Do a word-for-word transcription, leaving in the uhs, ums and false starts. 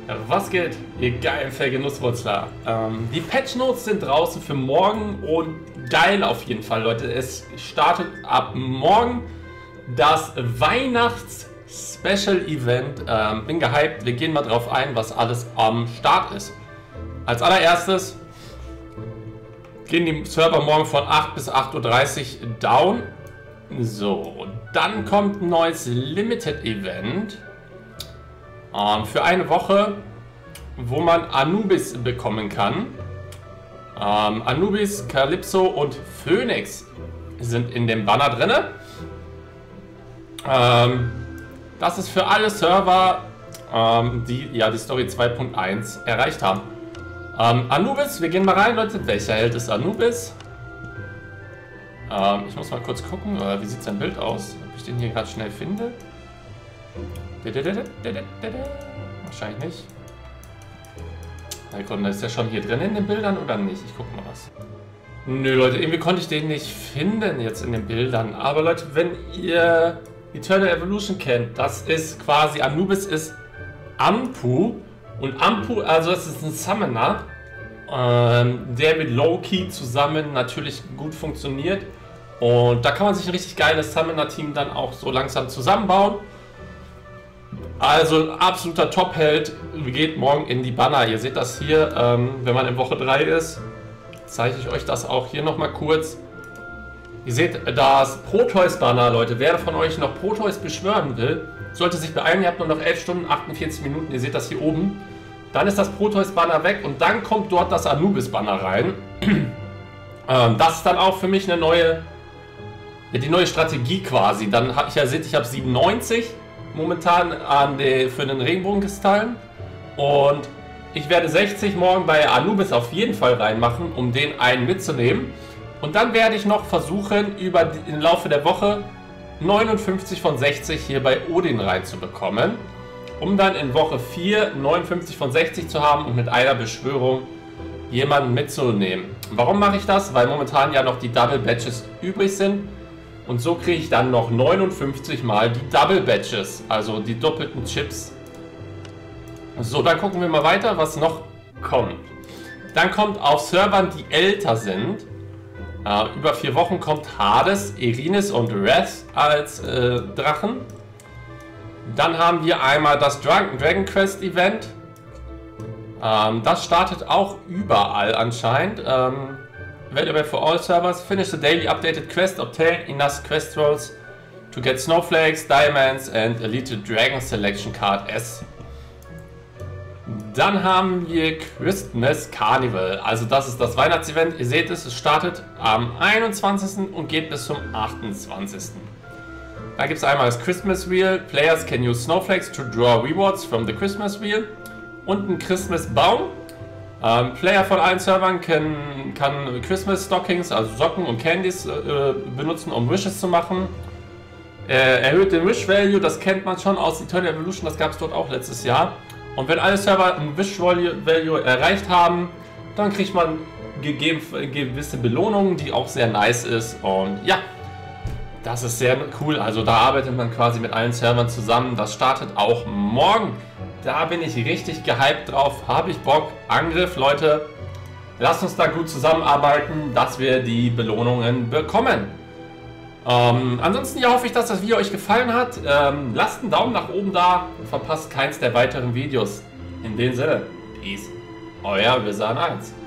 Was geht, ihr geilen Vergenusswurzler? Ähm, die Patch Notes sind draußen für morgen und geil auf jeden Fall, Leute. Es startet ab morgen das Weihnachts-Special-Event. Ähm, bin gehypt, wir gehen mal drauf ein, was alles am Start ist. Als allererstes gehen die Server morgen von acht bis acht Uhr dreißig down. So, dann kommt ein neues Limited-Event. Ähm, für eine Woche, wo man Anubis bekommen kann. Ähm, Anubis, Calypso und Phoenix sind in dem Banner drin. Ähm, das ist für alle Server, ähm, die ja die Story zwei Punkt eins erreicht haben. Ähm, Anubis, wir gehen mal rein, Leute. Welcher Held ist Anubis? Ähm, ich muss mal kurz gucken, äh, wie sieht sein Bild aus, ob ich den hier gerade schnell finde. Wahrscheinlich nicht. Sekunde, ist der schon hier drin in den Bildern oder nicht? Ich guck mal was. Nö, Leute, irgendwie konnte ich den nicht finden jetzt in den Bildern. Aber Leute, wenn ihr Eternal Evolution kennt, das ist quasi, Anubis ist Ampu. Und Ampu, also das ist ein Summoner, ähm, der mit Loki zusammen natürlich gut funktioniert. Und da kann man sich ein richtig geiles Summoner-Team dann auch so langsam zusammenbauen. Also ein absoluter Top-Held geht morgen in die Banner. Ihr seht das hier, ähm, wenn man in Woche drei ist, zeige ich euch das auch hier nochmal kurz. Ihr seht das Proteus-Banner, Leute. Wer von euch noch Proteus beschwören will, sollte sich beeilen. Ihr habt nur noch elf Stunden, achtundvierzig Minuten. Ihr seht das hier oben. Dann ist das Proteus-Banner weg und dann kommt dort das Anubis-Banner rein. ähm, das ist dann auch für mich eine neue, ja, die neue Strategie quasi. Dann habe ich ja, seht, ich habe siebenundneunzig. Momentan an die, für den Regenbogenkristallen und ich werde sechzig morgen bei Anubis auf jeden Fall reinmachen, um den einen mitzunehmen, und dann werde ich noch versuchen, über die, im Laufe der Woche neunundfünfzig von sechzig hier bei Odin reinzubekommen, um dann in Woche vier neunundfünfzig von sechzig zu haben und mit einer Beschwörung jemanden mitzunehmen. Warum mache ich das? Weil momentan ja noch die Double Badges übrig sind. Und so kriege ich dann noch neunundfünfzig mal die Double Badges, also die doppelten Chips. So, dann gucken wir mal weiter, was noch kommt. Dann kommt auf Servern, die älter sind, äh, über vier Wochen kommt Hades, Erinis und Wrath als äh, Drachen. Dann haben wir einmal das Dragon Quest Event. Ähm, das startet auch überall anscheinend. Ähm, Available for all servers. Finish the daily updated quest. Obtain enough quest rolls to get snowflakes, diamonds and elite dragon selection card S. Dann haben wir Christmas Carnival. Also das ist das Weihnachtsevent. Ihr seht es, es startet am einundzwanzigsten und geht bis zum achtundzwanzigsten Da gibt es einmal das Christmas Wheel. Players can use snowflakes to draw rewards from the Christmas Wheel. Und ein Christmas Baum. Ähm, Player von allen Servern kann, kann Christmas Stockings, also Socken und Candies, äh, benutzen, um Wishes zu machen. Äh, erhöht den Wish Value, das kennt man schon aus Eternal Evolution, das gab es dort auch letztes Jahr. Und wenn alle Server ein Wish Value erreicht haben, dann kriegt man gegeben, gewisse Belohnungen, die auch sehr nice ist. Und ja, das ist sehr cool. Also da arbeitet man quasi mit allen Servern zusammen. Das startet auch morgen. Da bin ich richtig gehypt drauf, habe ich Bock. Angriff, Leute, lasst uns da gut zusammenarbeiten, dass wir die Belohnungen bekommen. Ähm, ansonsten ja, hoffe ich, dass das Video euch gefallen hat. Ähm, lasst einen Daumen nach oben da und verpasst keins der weiteren Videos. In dem Sinne, Peace, euer Wizard eins.